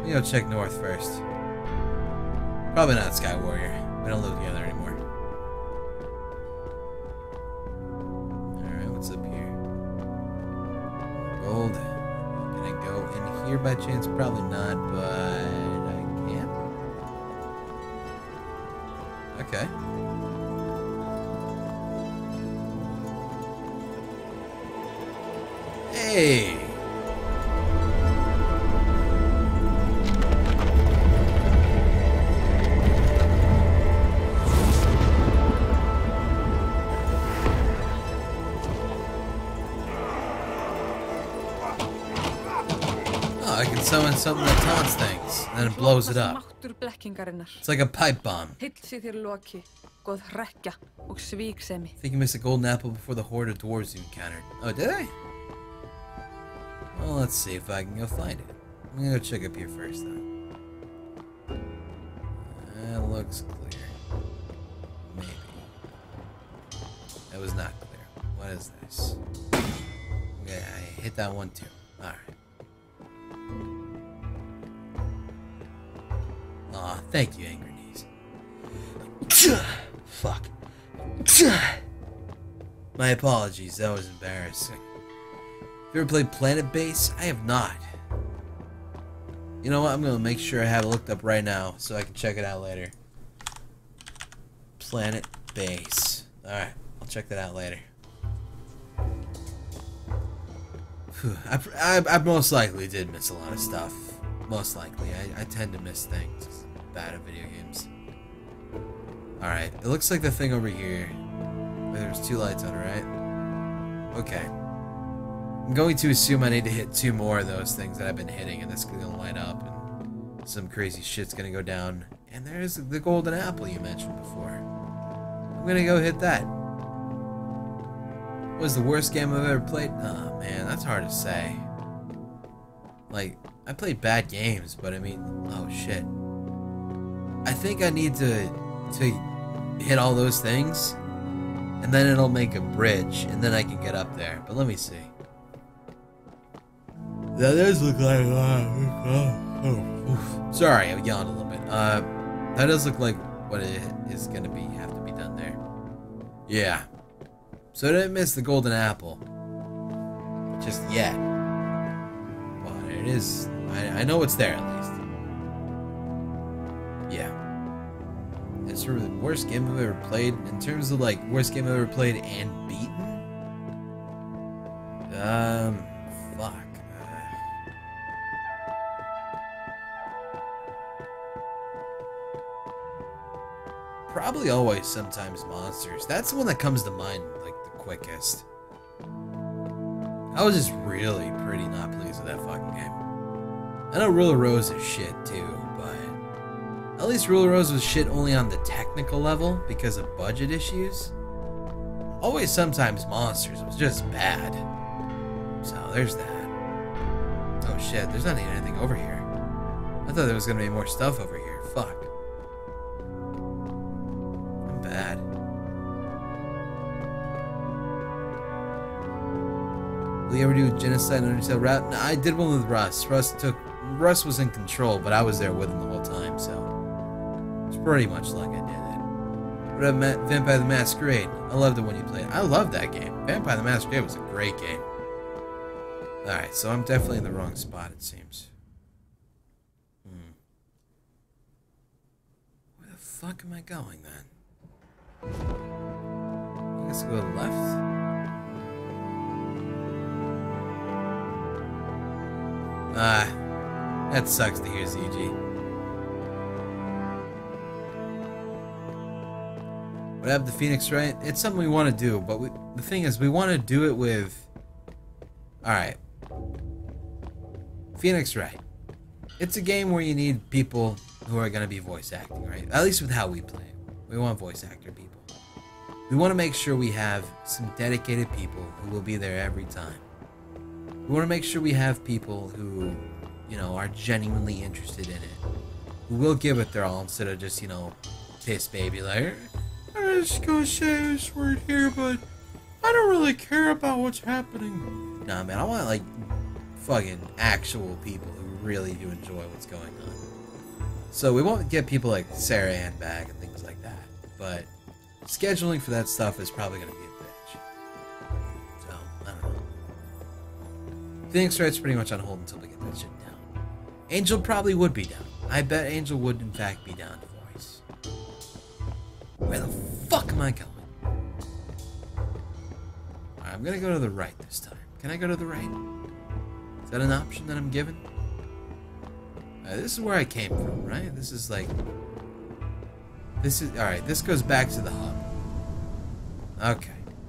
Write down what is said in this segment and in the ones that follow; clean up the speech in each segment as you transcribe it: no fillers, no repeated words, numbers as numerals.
me go check north first. Probably not Sky Warrior. We don't live together anymore. Alright, what's up here? Gold. Can I go in here by chance? Probably not, but I can. Okay. Hey! Oh, I can summon something that taunts things, and then it blows it up. It's like a pipe bomb. I think you missed a golden apple before the horde of dwarves you encountered. Oh, did I? Well, let's see if I can go find it. I'm gonna go check up here first, though. That looks clear. Maybe. That was not clear. What is this? Okay, I hit that one too. Alright. Aw, thank you, Angry Knees. Fuck. My apologies, that was embarrassing. You ever played Planet Base? I have not. You know what? I'm gonna make sure I have it looked up right now so I can check it out later. Planet Base. Alright, I'll check that out later. I most likely did miss a lot of stuff. Most likely. I tend to miss things bad at video games. Alright, it looks like the thing over here. There's two lights on it, right? Okay. I'm going to assume I need to hit 2 more of those things that I've been hitting, and this is going to light up, and some crazy shit's going to go down. And there's the golden apple you mentioned before. I'm going to go hit that. What was the worst game I've ever played? Oh, man, that's hard to say. Like, I played bad games, but I mean, oh, shit. I think I need to hit all those things, and then it'll make a bridge, and then I can get up there. But let me see. That does look like... Sorry, I yawned a little bit. That does look like what it is going to have to be done there. Yeah. So I didn't miss the golden apple. Just yet. But it is... I know it's there, at least. Yeah. It's sort of the worst game I've ever played. In terms of, like, worst game I've ever played and beaten? Fuck. Probably Always Sometimes Monsters. That's the one that comes to mind, like, the quickest. I was just really pretty not pleased with that fucking game. I know Rule of Rose is shit, too, but... At least Rule of Rose was shit only on the technical level, because of budget issues. Always Sometimes Monsters was just bad. So, there's that. Oh shit, there's not even anything over here. I thought there was gonna be more stuff over here. Fuck. Bad. Will you ever do Genocide and Undertale route? No, I did one with Russ. Russ was in control, but I was there with him the whole time, so it's pretty much like I did it. What about Vampire the Masquerade? I loved it when you played it. I loved that game. Vampire the Masquerade was a great game. Alright, so I'm definitely in the wrong spot, it seems. Where the fuck am I going, then? I guess I'll go to the left. That sucks to hear, ZG. What happened to Phoenix Wright? It's something we want to do, but the thing is, we want to do it with... Alright. Phoenix Wright. It's a game where you need people who are going to be voice acting, right? At least with how we play it. We want voice actor people. We want to make sure we have some dedicated people who will be there every time. We want to make sure we have people who, you know, are genuinely interested in it. Who will give it their all instead of just, you know, piss baby like, I'm just gonna say this word here, but I don't really care about what's happening. Nah, man, I want, like, fucking actual people who really do enjoy what's going on. So we won't get people like Sarah Ann back and things like that. But scheduling for that stuff is probably going to be a bitch. So, I don't know. Phoenix Wright's pretty much on hold until we get that shit down. Angel probably would be down. I bet Angel would in fact be down to voice. Where the fuck am I going? Alright, I'm going to go to the right this time. Can I go to the right? Is that an option that I'm given? This is where I came from, right? This is like... This is... Alright, this goes back to the hub. Okay.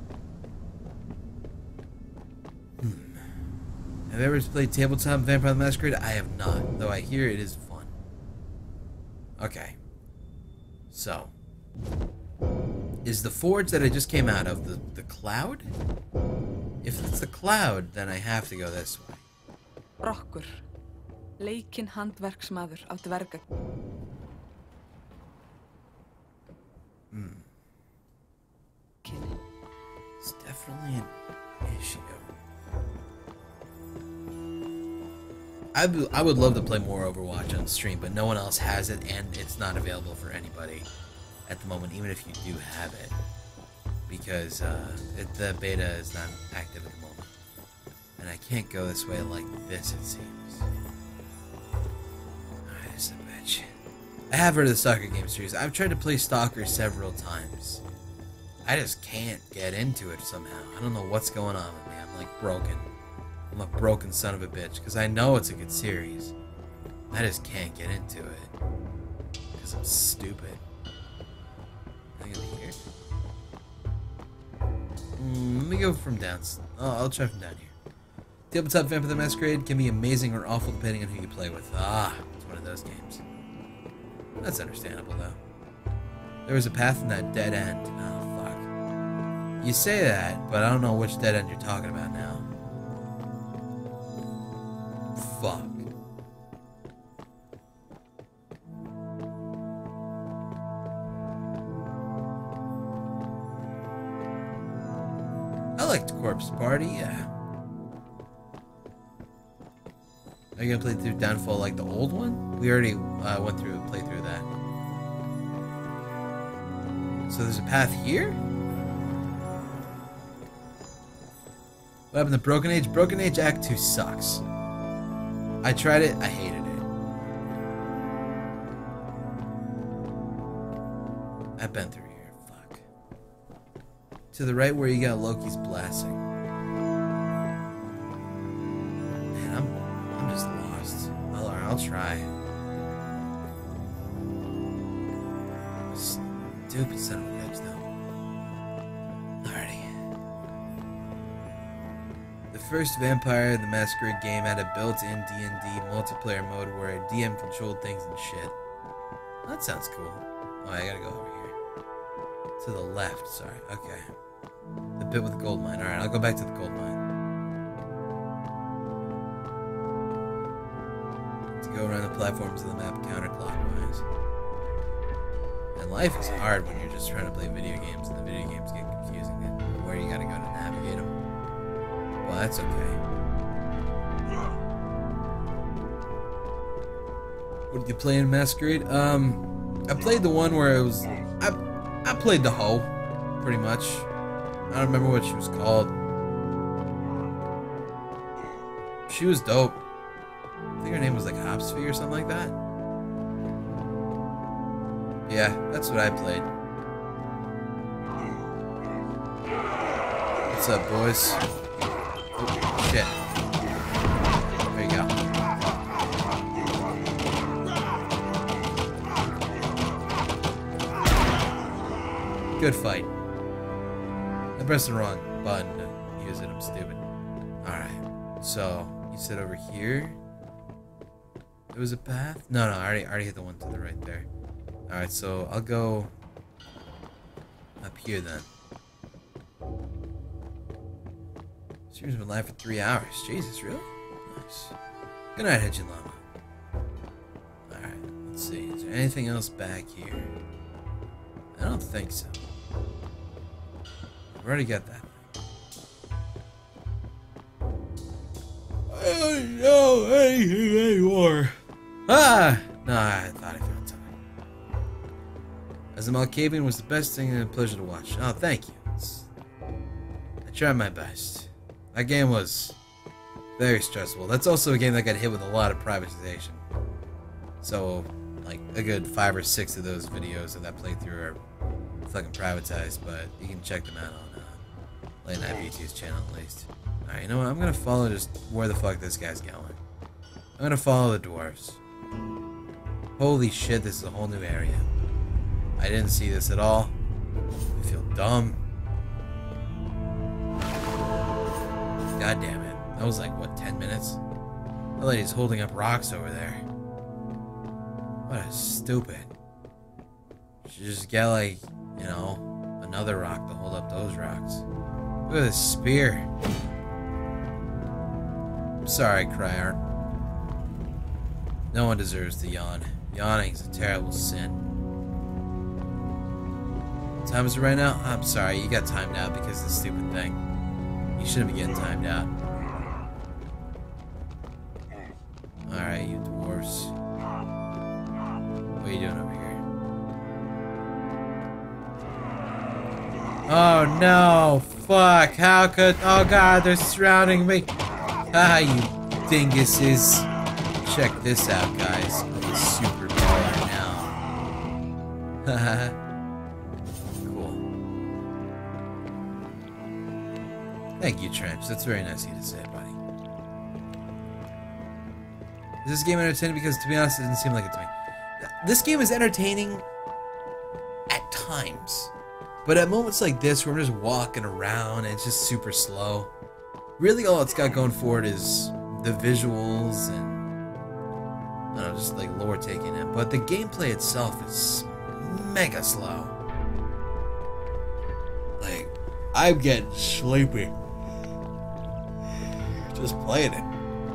Have you ever played Tabletop Vampire the Masquerade? I have not, though I hear it is fun. Okay. So. Is the forge that I just came out of the cloud? If it's the cloud, then I have to go this way. Rokkur. Leikinn handverksmaður af dverga. It's definitely an issue. I would love to play more Overwatch on stream, but no one else has it, and it's not available for anybody at the moment, even if you do have it. Because the beta is not active at the moment. And I can't go this way like this, it seems. Alright, this is a bitch. I have heard of the Stalker game series. I've tried to play Stalker several times. I just can't get into it somehow. I don't know what's going on with me. I'm like broken. I'm a broken son of a bitch. Because I know it's a good series. I just can't get into it. Because I'm stupid. Can I go here? Let me go from down. Oh, I'll try from down here. Tabletop Vampire the Masquerade can be amazing or awful depending on who you play with. Ah, it's one of those games. That's understandable, though. There was a path in that dead end. Oh, fuck. You say that, but I don't know which dead end you're talking about now. Fuck. I liked Corpse Party, yeah. Are you gonna play through Downfall like the old one? We already went through a playthrough of that. So there's a path here? What happened to Broken Age? Broken Age Act 2 sucks. I tried it, I hated it. I've been through here, fuck. To the right where you got Loki's Blessing. Man, I'm just lost. I'll try. Stupid son of a bitch, though. Alrighty. The first Vampire the Masquerade game had a built-in D&D multiplayer mode where a DM controlled things and shit. That sounds cool. Oh, I gotta go over here. To the left, sorry. Okay. The bit with the gold mine. Alright, I'll go back to the gold mine. To go around the platforms of the map counterclockwise. And life is hard when you're just trying to play video games and the video games get confusing and where you gotta go to navigate them. Well, that's okay. What did you play in Masquerade? I played the one where it was... I played the hoe, pretty much. I don't remember what she was called. She was dope. I think her name was like Hopsfee or something like that. Yeah, that's what I played. What's up, boys? Oh, shit. There you go. Good fight. I pressed the wrong button to use it. I'm stupid. Alright. So, you said over here? There was a path? No, I already hit the one to the right there. Alright, so I'll go up here then. Stream's been live for 3 hours. Jesus, really? Nice. Good night, Hedgie Llama. Alright, let's see. Is there anything else back here? I don't think so. I've already got that thing. can't know anything anymore. Ah! Nah, I thought I found something. As a Malkavian was the best thing and a pleasure to watch. Oh, thank you. I tried my best. That game was very stressful. That's also a game that got hit with a lot of privatization. So, like, a good 5 or 6 of those videos of that playthrough are fucking privatized, but you can check them out on Late Night VT's channel at least. Alright, you know what? I'm gonna follow just where the fuck this guy's going. I'm gonna follow the dwarves. Holy shit, this is a whole new area. I didn't see this at all. I feel dumb. God damn it. That was like, what, 10 minutes? That lady's holding up rocks over there. What a stupid. Should just get, like, you know, another rock to hold up those rocks. Look at this spear. I'm sorry, Cryer. No one deserves to yawn. Yawning is a terrible sin. What time is it right now? I'm sorry, you got timed out because of this stupid thing. You shouldn't be getting timed out. Alright, you dwarves. What are you doing over here? Oh no! Fuck! How could... Oh god, they're surrounding me! Ah, you dinguses. Check this out, guys. It's super baller now. Haha. Cool. Thank you, Trench. That's very nice of you to say, buddy. Is this game entertaining? Because, to be honest, it doesn't seem like it to me. This game is entertaining at times. But at moments like this, where I'm just walking around and it's just super slow, really all it's got going for it is the visuals and, I don't know, just like lore taking it. But the gameplay itself is mega slow. Like, I'm getting sleepy just playing it.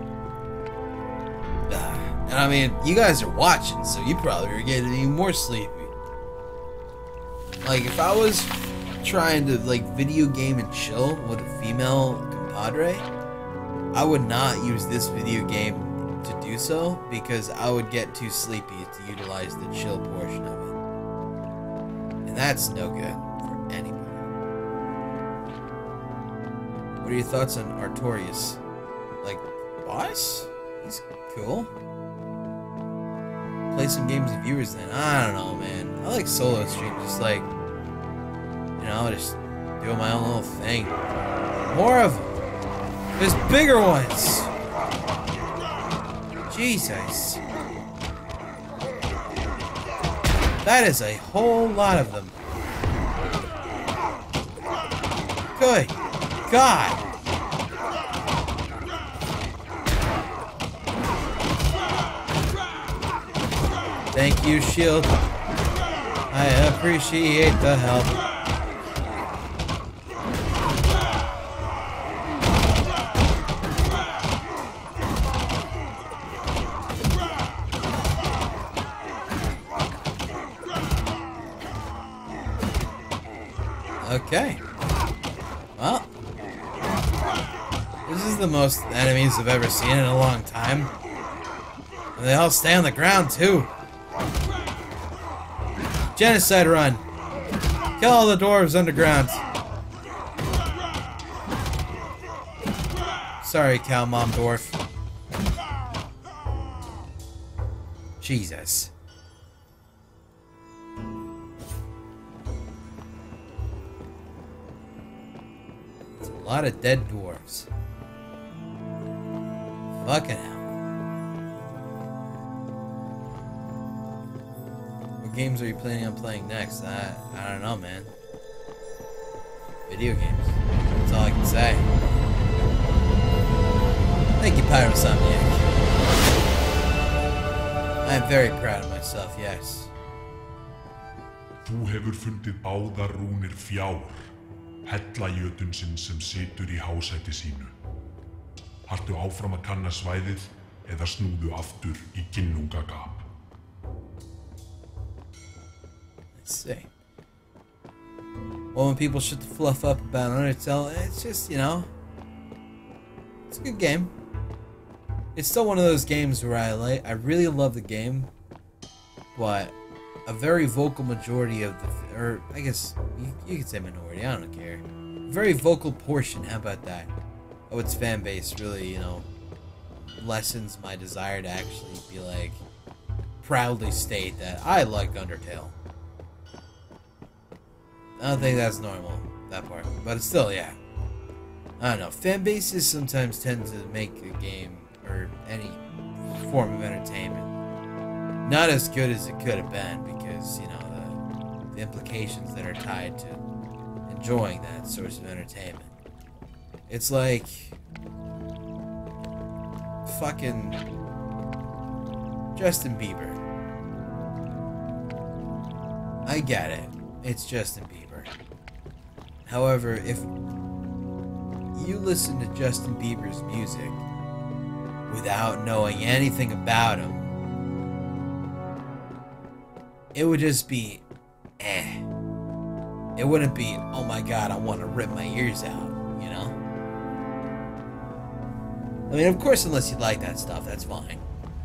And I mean, you guys are watching, so you probably are getting even more sleepy. Like, if I was trying to, like, video game and chill with a female compadre, I would not use this video game to do so, because I would get too sleepy to utilize the chill portion of it. And that's no good for anybody. What are your thoughts on Artorias? Like, boss? He's cool. Play some games with viewers then. I don't know, man. I like solo streams, just like, you know, just doing my own little thing. More of them. There's bigger ones. Jesus. That is a whole lot of them. Good God. Thank you, shield. I appreciate the help. Okay. Well, this is the most enemies I've ever seen in a long time. And they all stay on the ground, too. Genocide run. Kill all the dwarves underground. Sorry, cow mom dwarf. Jesus. It's a lot of dead dwarves. Fucking hell. What games are you planning on playing next? I don't know, man. Video games. That's all I can say. Thank you, Pyrosomniac. I am very proud of myself, yes. Þú hefur fundið báðar rúnir fjár, hella jötunsinn sem situr í hásæti sínu. Haltu áfram að kanna svæðið eða snúðu aftur í ginnungagap. Let's see. Well, when people shut the fluff up about Undertale, it's just, you know, it's a good game. It's still one of those games where I really love the game, but a very vocal majority of the, or I guess you could say minority, I don't care. A very vocal portion, how about that? Oh, its fan base really, you know, lessens my desire to actually be like, proudly state that I like Undertale. I don't think that's normal, that part, but it's still, yeah. I don't know, fan bases sometimes tend to make a game, or any form of entertainment, not as good as it could have been, because, you know, the implications that are tied to enjoying that source of entertainment. It's like fucking Justin Bieber. I get it. It's Justin Bieber. However, if you listen to Justin Bieber's music without knowing anything about him, it would just be eh. It wouldn't be, oh my god, I want to rip my ears out, you know? I mean, of course, unless you like that stuff, that's fine.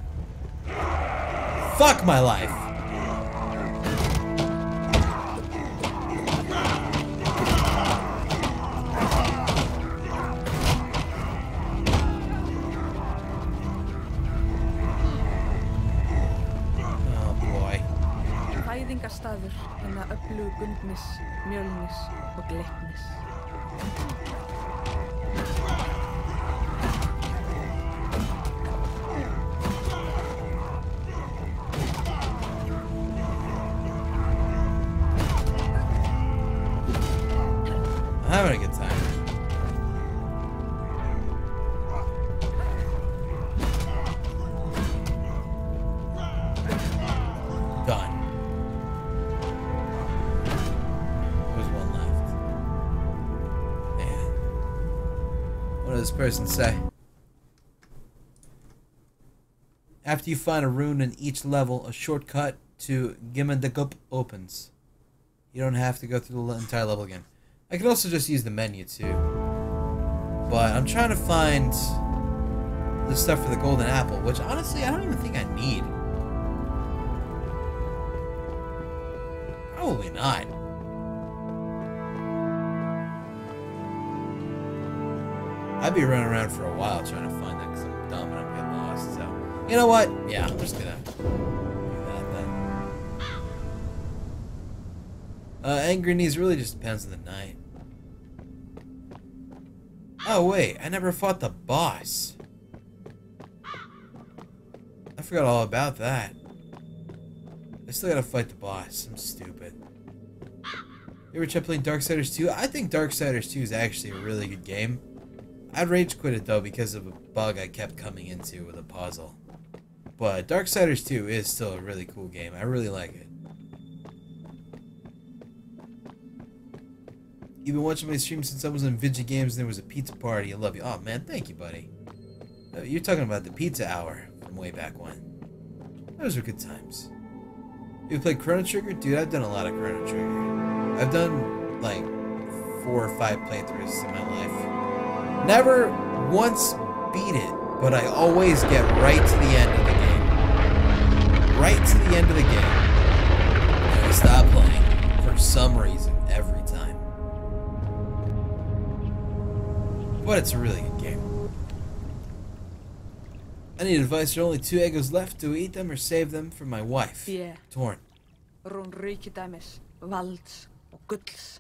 Fuck my life! Fæðingarstaður hinna öflugu Gundnis, Mjölnis og Gleipnis. I'm having a good time. Done. There's one left. Man. What does this person say? After you find a rune in each level, a shortcut to Gimandagup opens. You don't have to go through the entire level again. I could also just use the menu too. But I'm trying to find the stuff for the golden apple, which honestly I don't even think I need. Probably not. I'd be running around for a while trying to find that because I'm dumb and I'm getting lost. So, you know what? Yeah, I'm just gonna do that then. Angry knees really just depends on the night. Oh wait, I never fought the boss. I forgot all about that. I still gotta fight the boss. I'm stupid. You ever tried playing Darksiders 2? I think Darksiders 2 is actually a really good game. I'd rage quit it though because of a bug I kept coming into with a puzzle. But Darksiders 2 is still a really cool game. I really like it. You've been watching my stream since I was on Vidya Games and there was a pizza party. I love you. Oh man, thank you, buddy. You're talking about the pizza hour from way back when. Those were good times. You played Chrono Trigger? Dude, I've done a lot of Chrono Trigger. I've done like 4 or 5 playthroughs in my life. Never once beat it, but I always get right to the end of the game. Right to the end of the game. And I stop playing for some reason every time. But it's a really good game. I need advice. There are only 2 egos left. Do we eat them or save them for my wife? Yeah. Torn. Rún ríkidæmis, valds og gulls.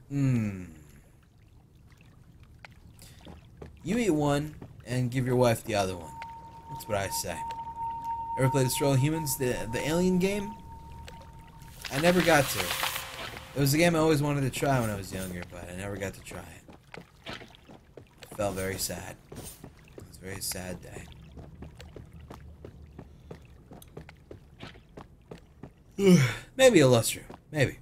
You eat one and give your wife the other one. That's what I say. Ever played Destroy All Humans, the Alien game? I never got to. It was a game I always wanted to try when I was younger, but I never got to try it. I felt very sad. It was a very sad day. Maybe Illustru. Maybe.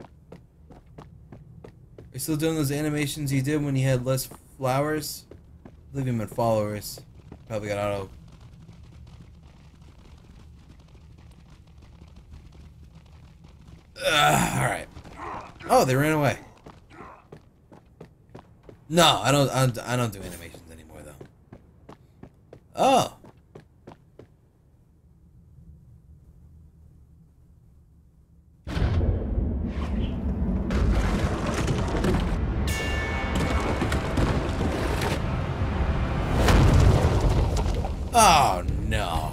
Are you still doing those animations you did when you had less flowers? Leave him in followers. Probably got auto. Alright. Oh, they ran away. No, I don't do animations anymore though. Oh. Oh no.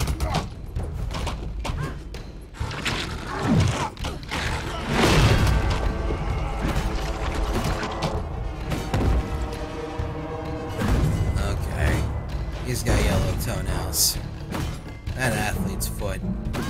Okay. He's got yellow toenails. That athlete's foot.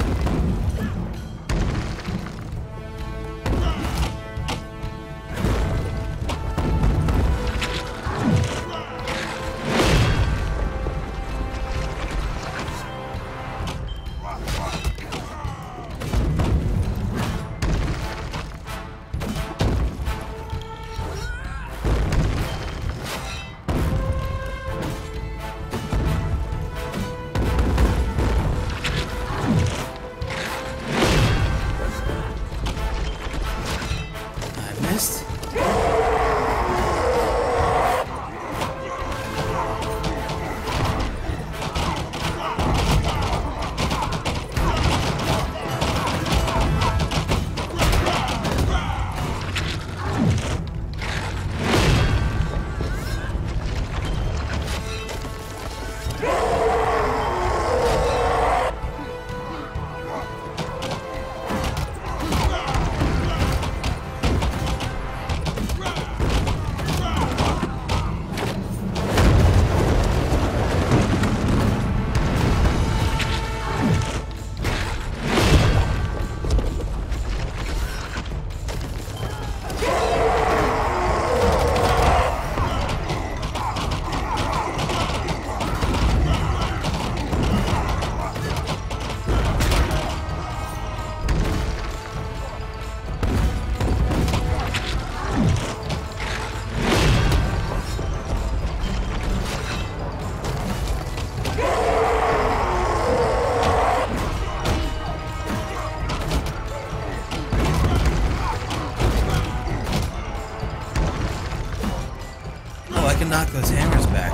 Knock those hammers back.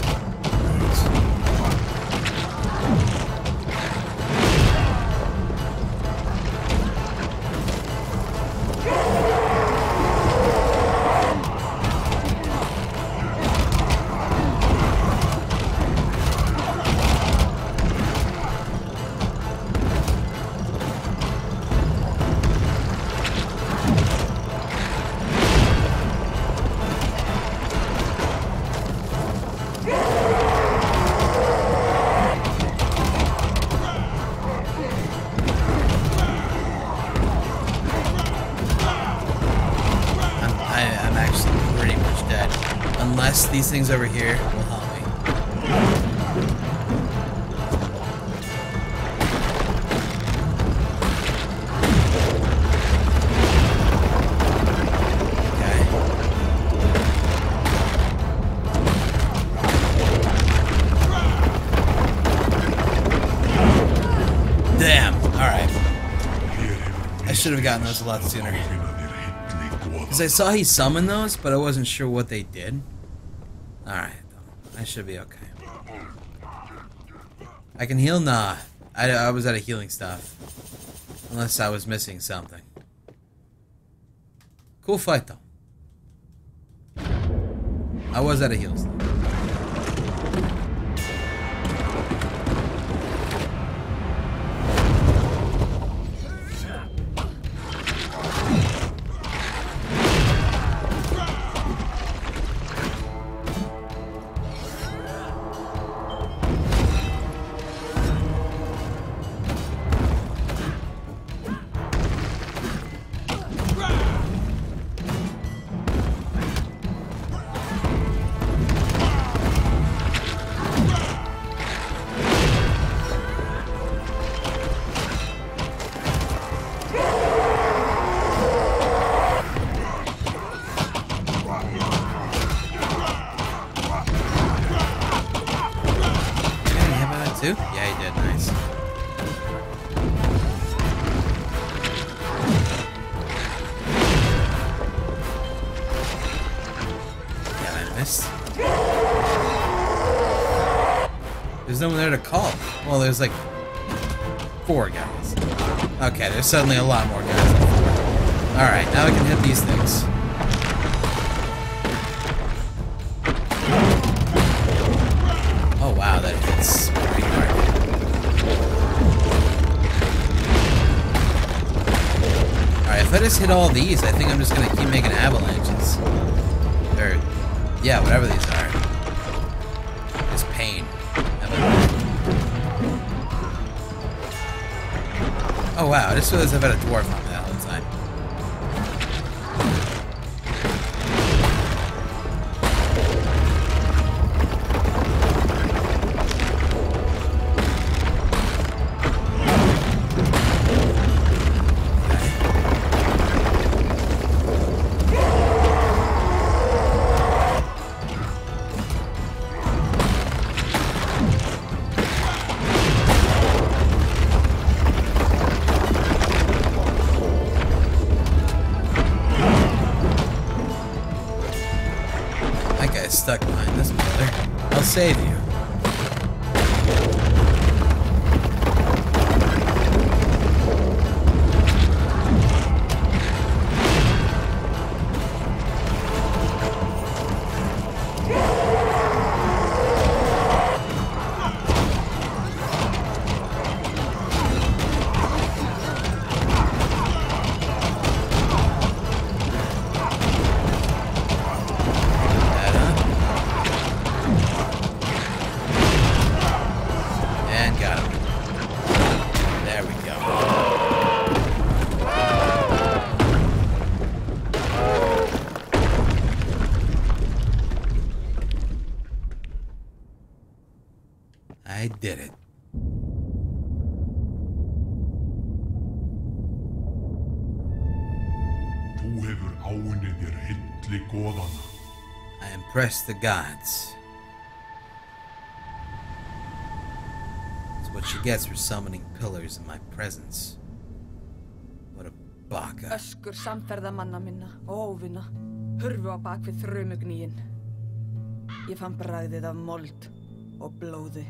Unless these things over here will help me. Okay. Damn. Alright. I should have gotten those a lot sooner. Because I saw he summoned those, but I wasn't sure what they did. Alright, I should be okay. I can heal? Nah. I was out of healing stuff. Unless I was missing something. Cool fight, though. I was out of healing stuff. Yeah, he did. Nice. Yeah, I missed. There's no one there to call. Well, there's like 4 guys. Okay, there's suddenly a lot more guys. Alright, now I can hit these things. Oh wow, that hits. if I just hit all these, I think I'm just gonna keep making avalanches. Or, yeah, whatever these are. It's pain. Oh wow, I just realized I've had a dwarf on me that whole time. Stuck behind this pillar. I'll save you. I did it. Þú hefur áunnið þér hilli goðanna. I impressed the gods. It's what she gets for summoning pillars in my presence. What a baka. Öskur samferðamanna minna og óvinna hurfu á bak við þrumugnýin. Ég fann bragðið af mold og blóði.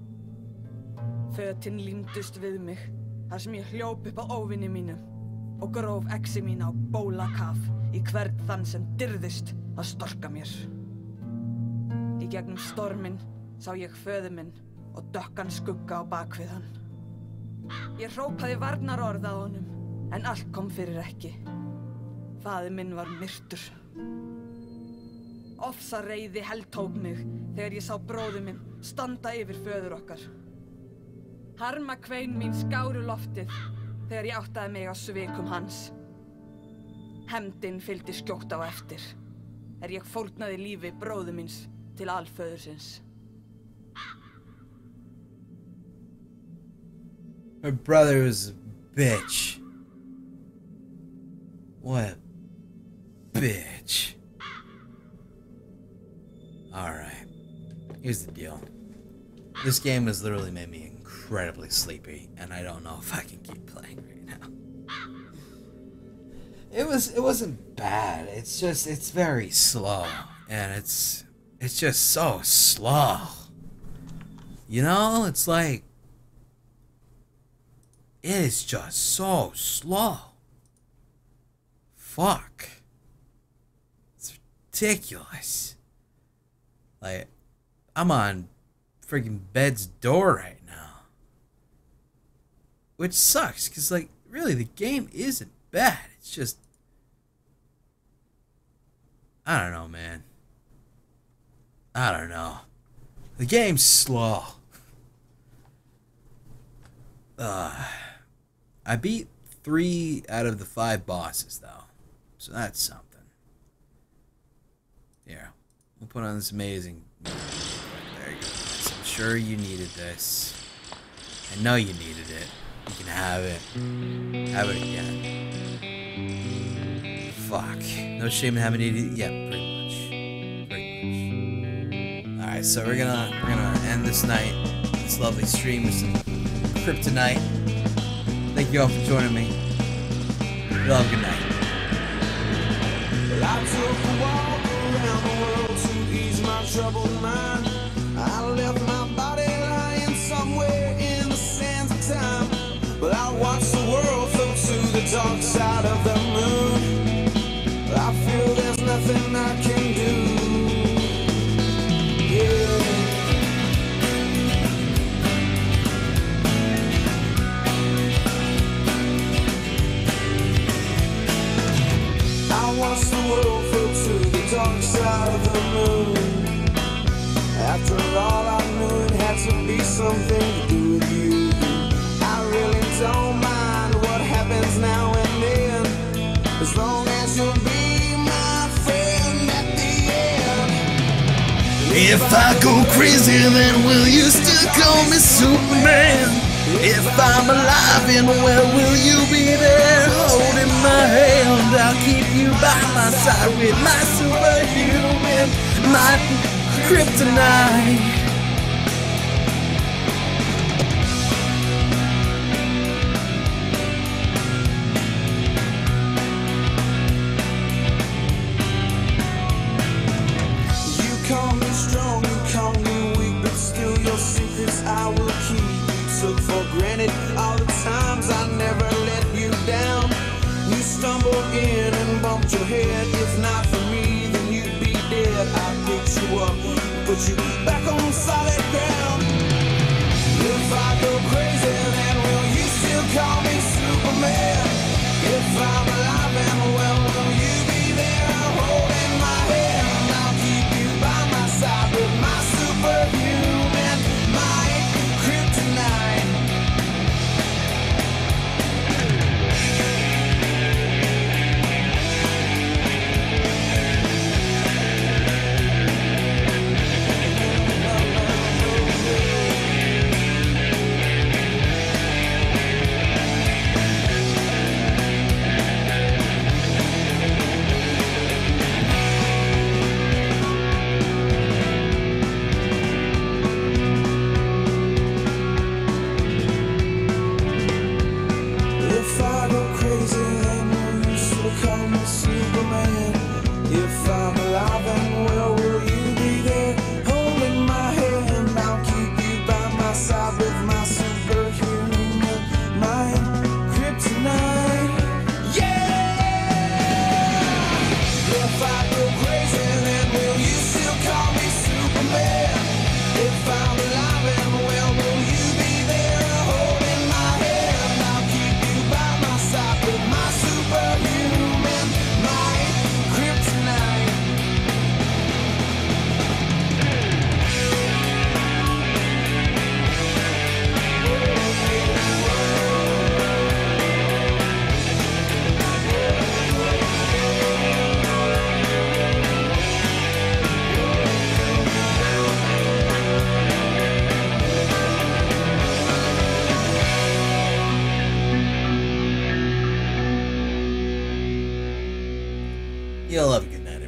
Fötin límdust við mig þar sem ég hljóp upp á óvinni mínum og gróf exi mín á bólakaf í hvern þann sem dirðist að storka mér. Í gegnum storminn sá ég föður minn og dökkan skugga á bakvið hann. Ég hrópaði varnarorð að honum en allt kom fyrir ekki. Faðir minn var myrtur. Ofsareiði heltók mig þegar ég sá bróður minn standa yfir föður okkar. Harmakvein mín skáru loftið þegar ég áttaði mig á svikum hans. Hefndin fylgdi skjótt á eftir ég fórnaði lífi bróður míns til alföðursins. Her brother was a bitch. What a bitch. Alright. Here's the deal. This game has literally made me incredibly sleepy, and I don't know if I can keep playing right now. It wasn't bad. It's very slow, and it's just so slow. You know, it's like it is just so slow. Fuck. It's ridiculous. Like, I'm on freaking bed's door right now. Which sucks, because, like, really, the game isn't bad. It's just, I don't know, man. I don't know. The game's slow. I beat 3 out of the 5 bosses, though. So that's something. Here, we'll put on this amazing music. There you go. So I'm sure you needed this. I know you needed it. You can have it. Have it again. Fuck. No shame in having it. Yeah, pretty much. Pretty much. Alright, so we're gonna end this night, this lovely stream with some kryptonite. Thank you all for joining me. Love, good night. Well, I took a walk around the world to ease my troubled mind. I left my body lying somewhere in the sands of time. But I watched the world float to the dark side of the moon. I feel there's nothing I can do. Yeah. side of the moon. After all, I knew it had to be something to do with you. I really don't mind what happens now and then, as long as you'll be my friend at the end. If I go crazy, then will you still call me Superman? If I'm alive and well, will you be there holding my hand? I'll keep you by my side with my superhuman, my kryptonite. Call me strong, you call me weak, but still your secrets I will keep. You took for granted all the times I never let you down. You stumbled in and bumped your head. If not for me, then you'd be dead. I picked you up, put you back on solid ground. If I go crazy, then will you still call me Superman? If I'm alive and well, will you be there holding my hand? I'll keep you by my side with my superhuman, my kryptonite. If I go crazy, then will you still call me Superman? If I'm alive and well, will you be there holding my hand? I'll keep you by my side with my superhuman, my kryptonite. Yeah! If I go crazy, then will you still call me Superman? If I'm alive and well, will you be there holding my hand? I'll keep you by my side with my superhuman, my kryptonite. You'll love a good night.